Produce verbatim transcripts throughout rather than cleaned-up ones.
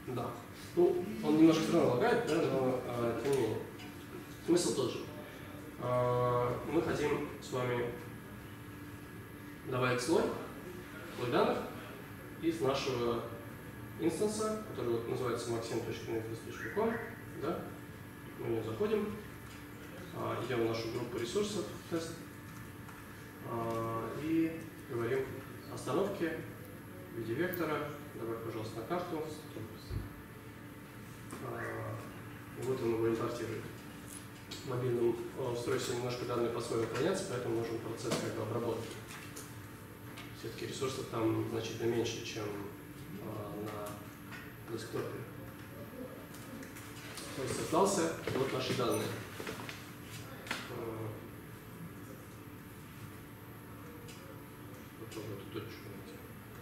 Да. Ну, он немножко все равно лагает, да, но э, тем не менее. Смысл тот же. Э, мы хотим с вами добавить слой, слой данных из нашего инстанса, который вот называется максим точка netflix точка com, да? Мы в него заходим, э, идем в нашу группу ресурсов, тест, э, и говорим остановки в виде вектора. Добавь, пожалуйста, на карту. Вот он его импортирует. В мобильном устройстве немножко данные по-своему хранятся, поэтому нужен процесс как бы обработки. Все-таки ресурсов там значительно меньше, чем на десктопе. То есть остался вот наши данные. Попробую эту точку найти.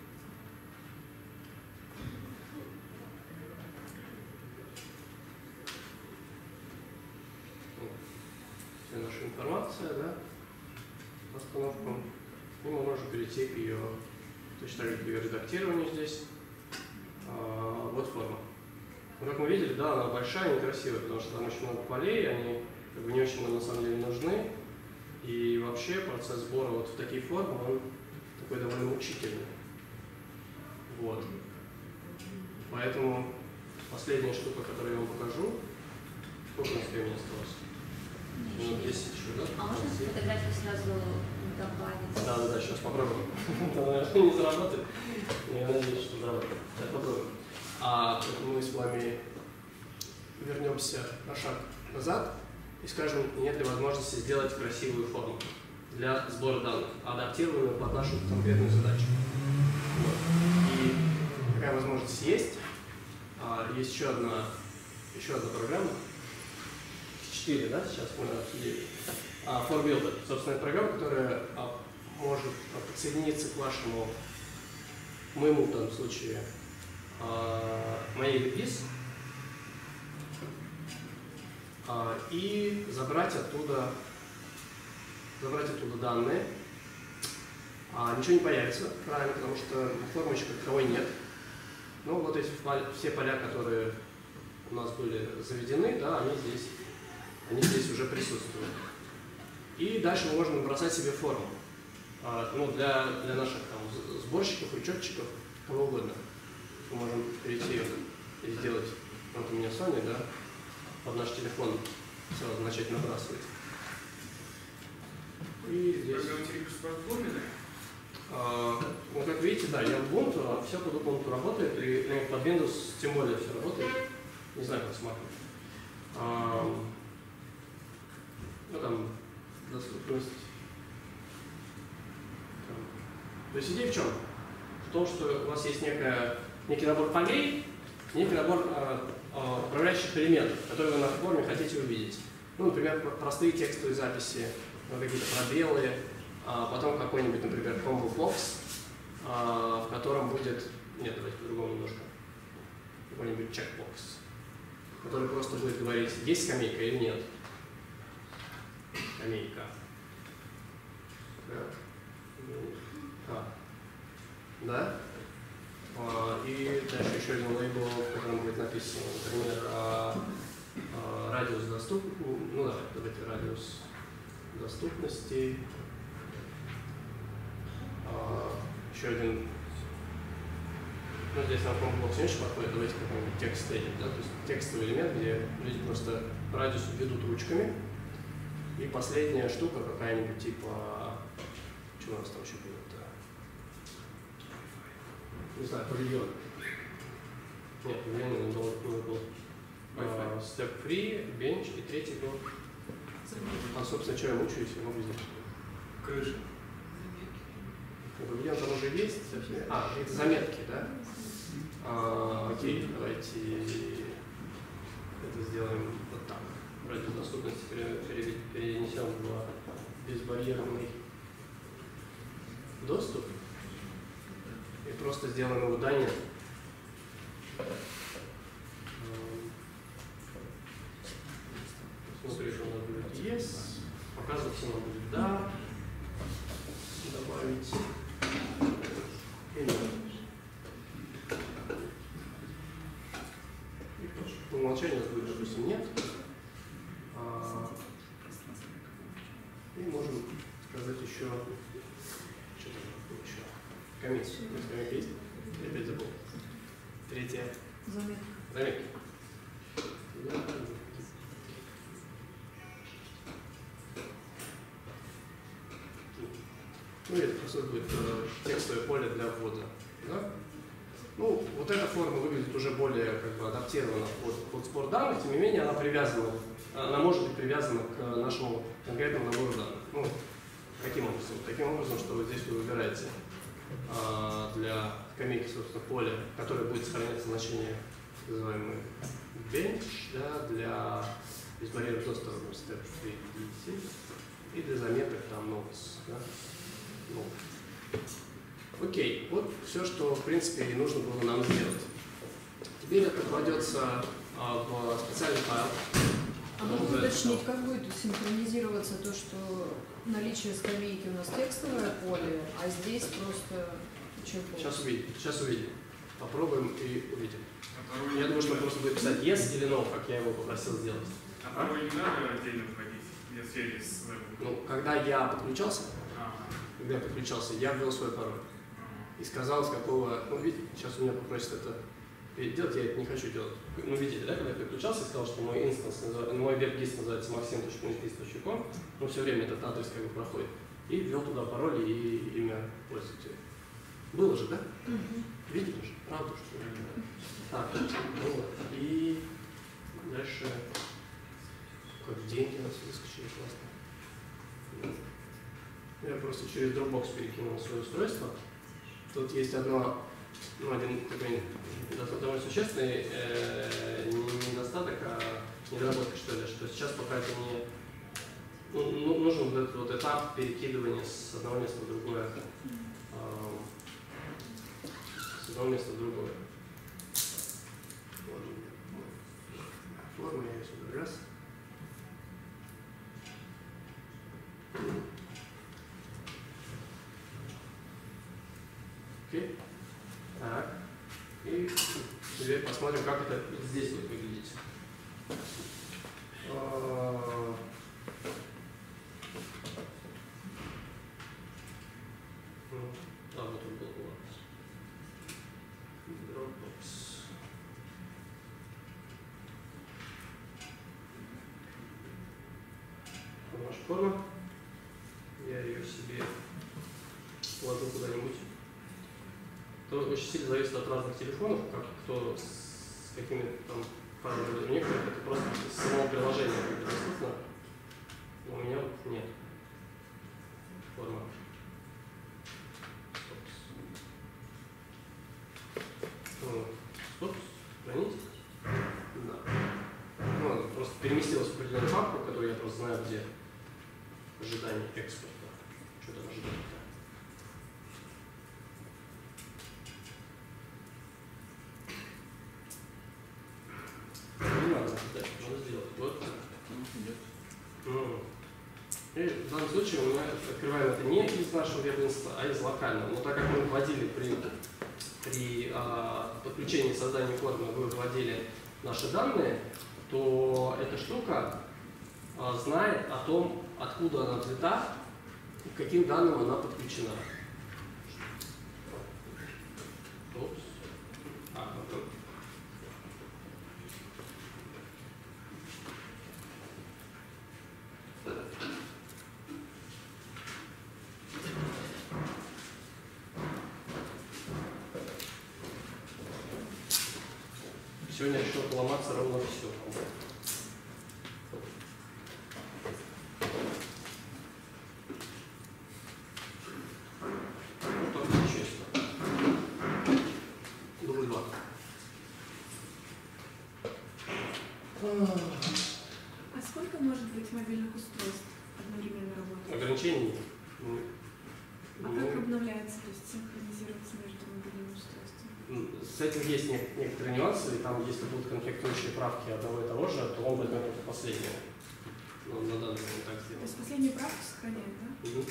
Вся наша информация, да, остановку. И мы можем перейти к ее, точно так же к ее редактированию здесь. А, вот форма. Ну, как мы видели, да, она большая и некрасивая, потому что там очень много полей, они как бы не очень нам на самом деле нужны. И вообще процесс сбора вот в такие формы, он такой довольно мучительный. Вот. Поэтому последняя штука, которую я вам покажу, сколько у нас времени осталось? Минут десять еще, да? А можно фотографию сразу добавить? Да, да, да, сейчас попробуем. Это, наверное, не заработает. Я надеюсь, что заработает. Так, попробуем. А мы с вами вернемся на шаг назад и скажем, нет ли возможности сделать красивую форму для сбора данных, адаптированную под нашу конкретную задачу. Вот. И такая возможность есть. А, есть еще одна, еще одна программа. Четыре, да, сейчас мы обсудили. А, ForBuilder, собственно, программа, которая а, может а, подсоединиться к вашему, моему в данном случае, а, моей релиз а, и забрать оттуда, забрать оттуда данные. А, ничего не появится, правильно, потому что формы еще как таковой нет. Ну, вот эти все поля, которые у нас были заведены, да, они здесь, они здесь уже присутствуют. И дальше мы можем набросать себе форму. А, ну, для, для наших там, сборщиков, учетчиков, кого угодно. Мы можем перейти и сделать, вот у меня Sony, да, под наш телефон сразу начать набрасывать. И здесь... А, ну, как видите, да, я Ubuntu, а все под Ubuntu работает, и ну, под Windows тем более все работает. Не знаю, как с Mac. А, ну, там, доступность. То есть идея в чем? В том, что у вас есть некая, некий набор полей, некий набор а, а, управляющих элементов, которые вы на форме хотите увидеть. Ну, например, простые текстовые записи, какие-то пробелы, а потом какой-нибудь, например, combo box, а, в котором будет, нет, давайте по-другому немножко, какой-нибудь checkbox, который просто будет говорить, есть скамейка или нет. Скамейка. А. Да? А, и дальше еще один лейбл, в котором будет написано, например, а, а, радиус доступности, ну давайте, давайте радиус доступности. А, еще один, ну здесь нам комбокс не очень подходит, давайте какой-нибудь текст edit, да, то есть текстовый элемент, где люди просто радиус ведут ручками. И последняя штука какая-нибудь типа, что у нас там еще было-то? Не знаю, павильон. Нет, павильон не был, не был. А, step free, bench и третий был. А, собственно, что я мучаюсь, я могу сделать. Крыша. Павильон там уже есть. А, это заметки, да? А, окей, давайте это сделаем вот так. Радиус доступности перенесем в безбарьерный доступ и просто сделаем его да нет. Смотришь, у нас будет yes, показываться нам будет да, добавить имя. умолчанию у нас будет, допустим, нет. А, и можем сказать еще, что там еще, комит. Комит есть? Я опять забыл. Третье. Заметка. Заметки. Ну, это, по сути, будет э, текстовое поле для ввода. Да? Ну, вот эта форма выглядит уже более как бы адаптирована под, под сбор данных, тем не менее она привязана, она может быть привязана к нашему конкретному набору данных. Ну, каким образом? Таким образом, что вот здесь вы выбираете а, для комики, собственно, поле, которое будет сохраняться значение, называемый bench, да, для безбарьерных доступов step три десять и для заметок там notes. Да? Ну. Окей, вот все, что в принципе и нужно было нам сделать. Теперь это кладется а, в специальный файл. А могу уточнить, как будет синхронизироваться то, что наличие скамейки у нас текстовое поле, а здесь просто учебное? Сейчас увидим, сейчас увидим. Попробуем и увидим. А я думаю, что он просто будет писать yes или no, как я его попросил сделать. А пароль не надо отдельно вводить для связи с вебом? Ну, когда я подключался, когда я подключался, я ввел свой пароль. И сказал, с какого... Ну, видите, сейчас у меня попросят это делать, я это не хочу делать. Ну, видите, да, когда я подключался, я сказал, что мой инстанс, мой веб-гист называется максим точка мультилист точка ком, но все время этот адрес как бы проходит. И ввел туда пароль и имя пользователя. Было же, да? Угу. Видели же? Правда, что ли? Так, ну вот. И дальше... Как деньги у нас выскочили, классно. Я просто через Dropbox перекинул свое устройство. Тут есть одно, ну, один такой довольно существенный э, не недостаток, а недоработка, что ли, что сейчас пока это не... Ну, нужен вот этот вот этап перекидывания с одного места в другое. Э, с одного места в другое. Форма я сюда раз. Окей. Так. И теперь посмотрим, как это здесь будет выглядеть. А... Да, вот он был у нас. Dropbox. Наша форма. Я ее себе вложу куда-нибудь. Это очень сильно зависит от разных телефонов, как кто с какими там файлами. У некоторых это просто с самого приложения доступно, но у меня вот нет. Форма. Стоп, сохранить. Да. Ну, просто переместилась в определенную папку, которую я просто знаю, где ожидание экспорта. Что там ожидать-то? Не надо ожидать, надо сделать. Вот так. Ну, и в данном случае мы открываем это не из нашего веб-инста, а из локального. Но так как мы вводили при, при а, подключении и создании формы, вы вводили наши данные, то эта штука а, знает о том, откуда она взята и к каким данным она подключена. Опс. А, потом. Сегодня решил поломаться ровно все. Ну, только честно. Дубль два. А сколько может быть мобильных устройств одновременно работать? Ограничений нет. А как обновляется, то есть синхронизироваться между мобильными устройствами? С этим есть некоторые нюансы, и там, если будут конфликтующие правки одного и того же, то он возьмет только последнее. Но на данный момент так То сделано. есть последнюю правку сохраняет, да? Угу.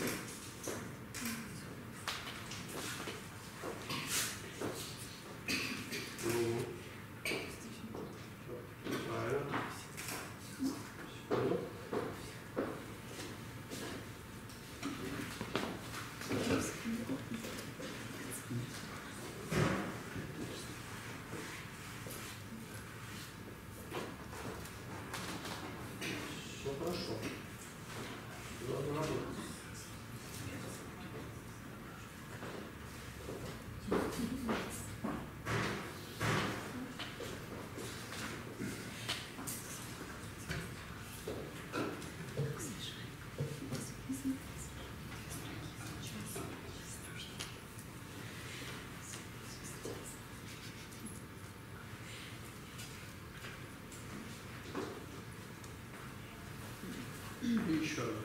еще раз.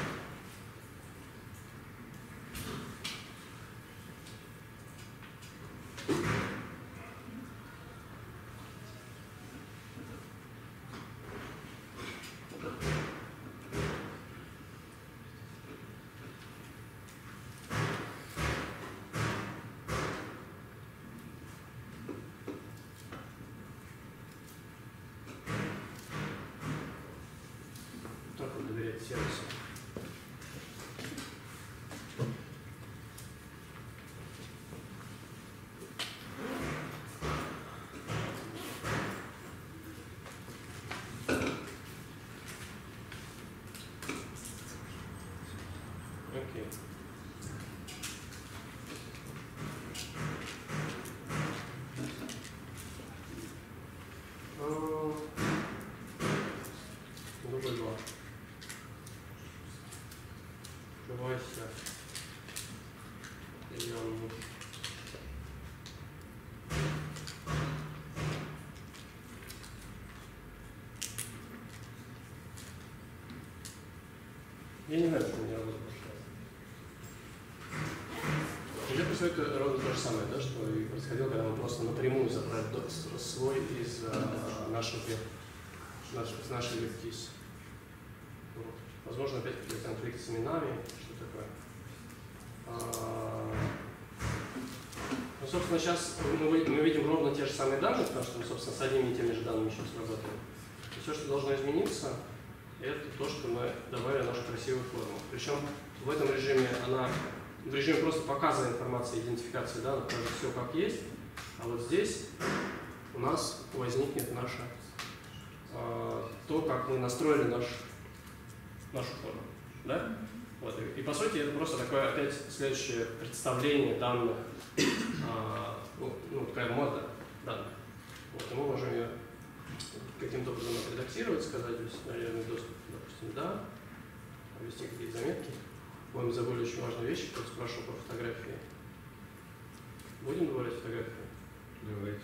Так вот доверять сервису. Окей. Дубль два. Открывайся. Зеленый. Я не знаю, что у меня работает. Я просто это ровно то же самое, да, что и происходило, когда мы просто напрямую забрали свой из а, наших наш, из нашей веб-кис. Вот. Возможно, опять какие-то конфликты с именами, что такое. А, ну, собственно, сейчас мы, мы видим ровно те же самые данные, потому что мы, собственно, с одними и теми же данными сейчас работаем. И все, что должно измениться, это то, что мы добавили нашу красивую форму. Причем в этом режиме она в режиме просто показа информации, идентификации, да, покажет все как есть. А вот здесь у нас возникнет наше э, то, как мы настроили наш, нашу форму. Да? Вот. И, и по сути это просто такое опять следующее представление данных, э, ну, ну, такая мода данных. Вот. И мы можем ее каким-то образом отредактировать, сказать, здесь, наверное, доступ, допустим, да, ввести какие-то заметки. Мы забыли очень важную вещь, кто спрашивал про фотографии. Будем добавлять фотографии? Давайте.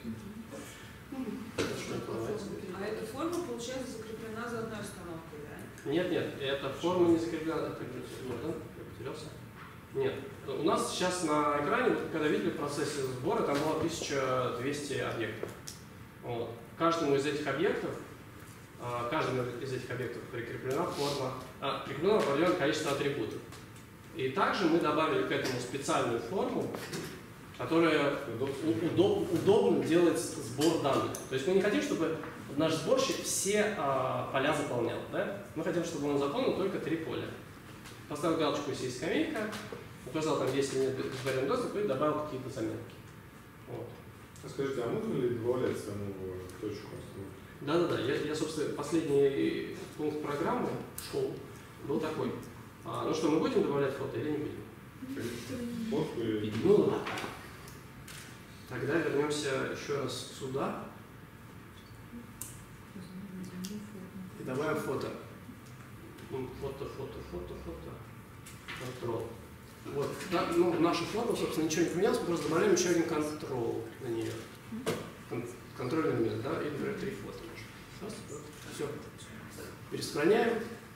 А эта форма, получается, закреплена за одной установкой, да? Нет, нет, эта форма не закреплена. Так, вот, да? Я потерялся. Нет. У нас сейчас на экране, когда видели в процессе сбора, там было тысяча двести объектов. Вот. Каждому из этих объектов, каждому из этих объектов прикреплена форма, а, прикреплено определенное количество атрибутов. И также мы добавили к этому специальную форму, которая удоб, удобно делает сбор данных. То есть мы не хотим, чтобы наш сборщик все а, поля заполнял. Да? Мы хотим, чтобы он заполнил только три поля. Поставил галочку, если есть скамейка, указал там, есть или нет дозволенный доступ, и добавил какие-то заметки. Вот. А скажите, а можно ли добавлять саму точку? Да-да-да. Я, я, собственно, последний пункт программы шел был такой. А, ну что, мы будем добавлять фото или не будем? Фотку или... Ну ладно. Тогда вернемся еще раз сюда и добавим фото. Фото, фото, фото, фото. Control. Вот. Да, ну, наша форма, собственно, ничего не поменялось, мы просто добавляем еще один control на нее. Кон контрольный элемент, да, и, например, три фото. Все. Пересохраняем.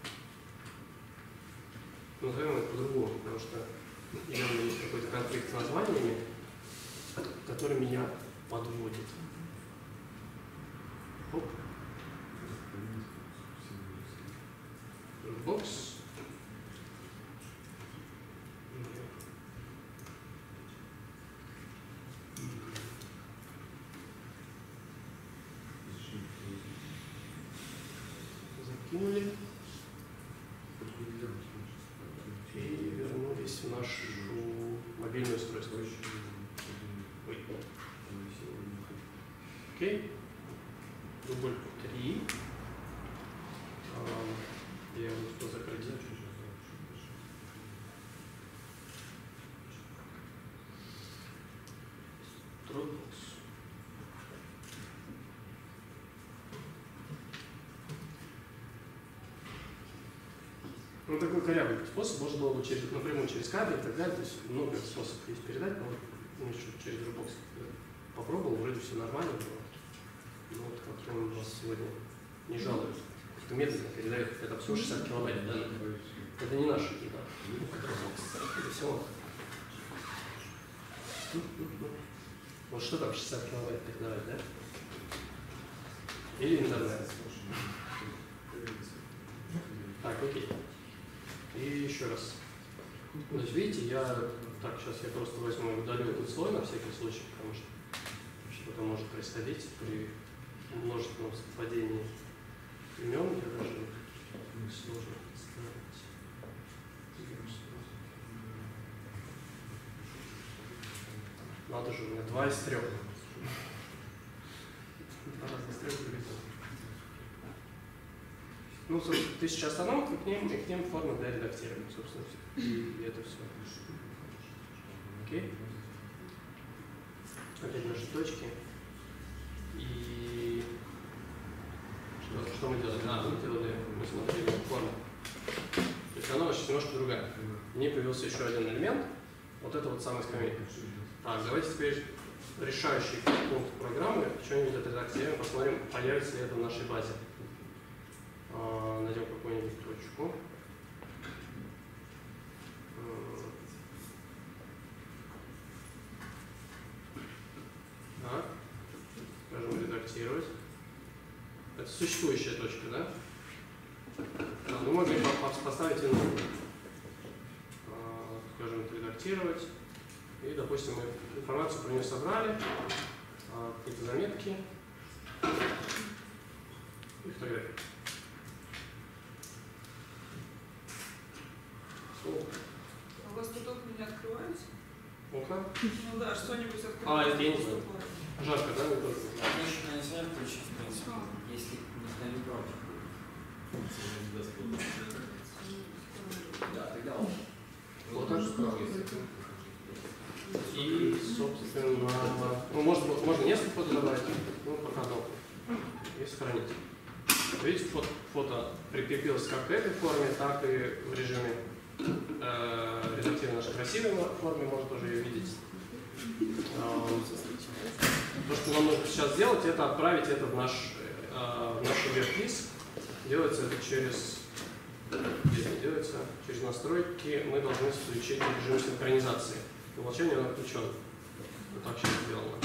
Назовем это по-другому, потому что явно есть какой-то конфликт с названиями, который меня подводит. Оп. Бокс. Закинули. И вернулись в нашу мобильное устройство. Ой. Окей. Дубль три. А, я его что закрыть? Dropbox. Ну, такой корявый способ, можно было бы через, напрямую через кабель и так далее, то есть много способов есть передать, но ну, через Dropbox попробовал, вроде все нормально было, но вот как он у вас сегодня не жалуется. как-то медленно передает. Это всего шестьдесят килобайт данных. Это не наши какие-то. Это всего. Вот что там шестьдесят килобайт передавать, да? Или интернет. Так, окей. И еще раз. То есть, видите, я... Так, сейчас я просто возьму и удалю этот слой на всякий случай, потому что что-то может происходить при множественном совпадении имен. Я даже сложно представить. Надо же, у меня два из трех. Два раза из трех будет. Ну, собственно, тысяча остановок, и к ним, и к ним формы для редактирования, собственно, и это все. Окей. Опять наши точки. И что, что мы делали? А, мы делали, мы смотрели форму. То есть она сейчас немножко другая. В ней появился еще один элемент. Вот это вот самая скамейка. Так, давайте теперь решающий пункт программы, что-нибудь отредактируем, посмотрим, появится ли это в нашей базе. А, найдем какую-нибудь точку. Так, скажем, редактировать. Это существующая точка, да? Да, мы можем поставить и новую. А, скажем, редактировать. И, допустим, мы информацию про нее собрали, а, какие-то заметки и фотографии. А у вас тут окна не открываются? Окна? Ну да, что-нибудь открывается. А, это я не знаю. Жарко, да? Не только. Конечно, нельзя включить, в принципе, если никто не против. Да, тогда он. Вот так. И, собственно, ну, можно, можно несколько фото добавить, ну, пока одно. И сохранить. Видите, фото, фото прикрепилось как к этой форме, так и в режиме э, редактирования нашей красивой форме, можно тоже ее видеть. Э, то, что нам нужно сейчас сделать, это отправить это в наш, э, в наш веб-лист. Делается это через, если делается через настройки, мы должны включить режим синхронизации. По умолчанию он отключен. Вот так сейчас сделано.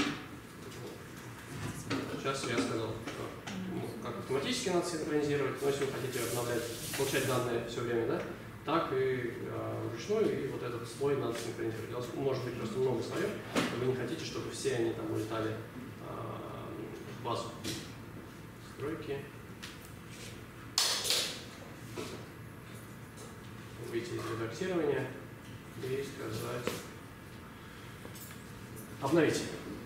Сейчас я сказал, что ну, как автоматически надо синхронизировать, но если вы хотите обновлять, получать данные все время, да, так и э, вручную, и вот этот слой надо синхронизировать. У вас может быть просто много слоев, но вы не хотите, чтобы все они там улетали э, в базу. Настройки. Выйти из редактирования и сказать обновить.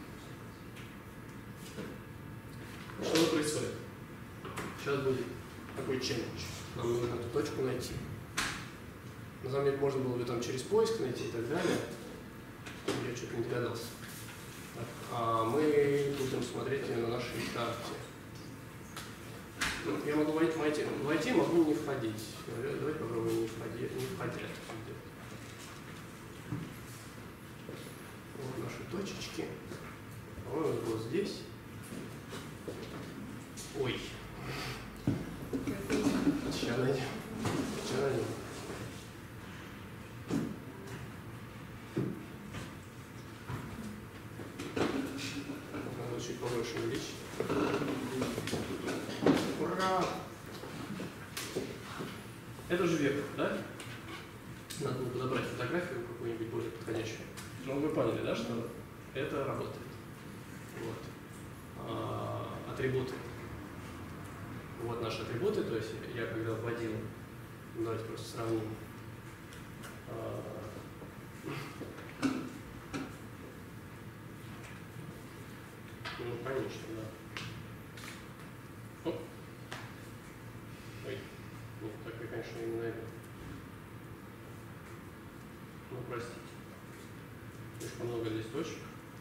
Что происходит? Сейчас будет такой челлендж. Нам нужно эту точку найти. На самом деле можно было бы там через поиск найти и так далее. Я что-то не догадался. Так, а мы будем смотреть на нашей карте. Ну, я могу войти, войти, войти, могу не входить. Давайте попробуем не входить. Не входить. Вот наши точечки. По-моему, вот здесь. Ой. Сейчас найдем. Сейчас найдем. Надо чуть побольше увеличить. Ура! Это же вектор, да? Надо было подобрать фотографию какую-нибудь более подходящую. Ну, вы поняли, да, что это работает. Вот. А, атрибуты. Вот наши атрибуты, то есть я когда вводил, давайте просто сравним. А, ну, конечно, да. Оп. Ой, нет, так я, конечно, не найду. Ну, простите. Слишком много листочек.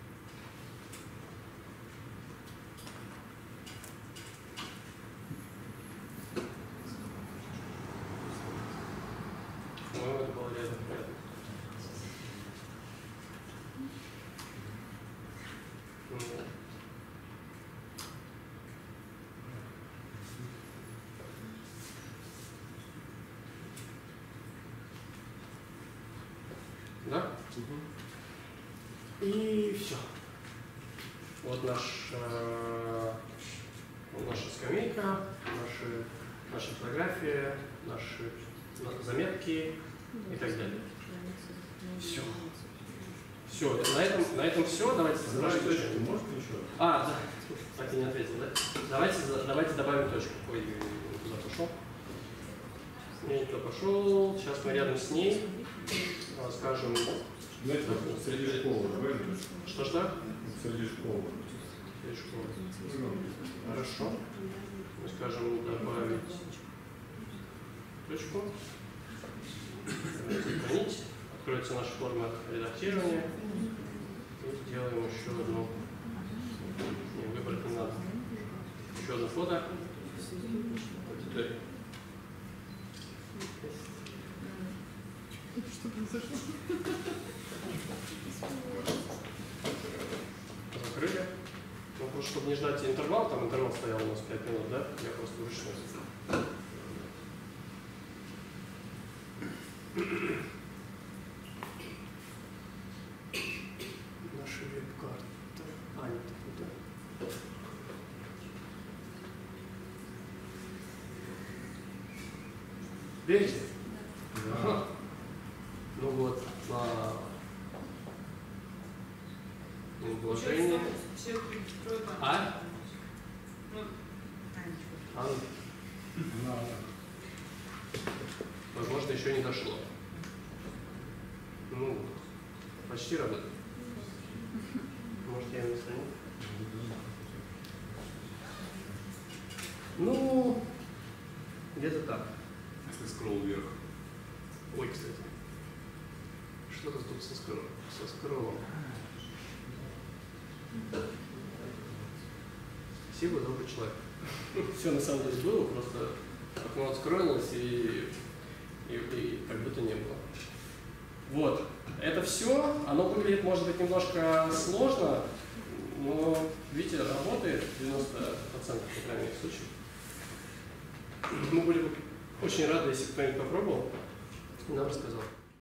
По-моему, это было реально понятно. И все. Вот наш, э, вот наша скамейка, наши, наша фотография, наши заметки и так далее. Все. Все, на этом, на этом все. Давайте Давай точку, может еще? А, да. Так и не ответил, да? Давайте, давайте добавим точку. Ой, куда пошел? Я не туда пошел. Сейчас мы рядом с ней скажем. Знаете, вот среди школы, давай точку. Что-что? Среди школы. Среди школы. Хорошо. Мы скажем добавить точку. Сохранить. Откроется наша форма редактирования. И сделаем еще одну. Не, выбрать не надо. Еще одно фото. Аудитория. Что произошло? Закрыли. Ну, просто чтобы не ждать интервал, там интервал стоял у нас пять минут, да? Я просто вручную. Наша веб-карта. А, нет, это. Видите? Да. Ну вот, на положение. А? А? Возможно, еще не дошло. Ну, почти работает. Может, я не стану? Ну, где-то так. Если скролл вверх. Ой, кстати. Что-то тут со, скро... со скроллом. Спасибо, добрый человек. Все на самом деле было, просто окно отскроилось и, и, и как будто не было. Вот, это все. Оно выглядит, может быть, немножко сложно, но, видите, работает девяносто процентов, по крайней мере, случаев. Мы были бы очень рады, если кто-нибудь попробовал и нам рассказал.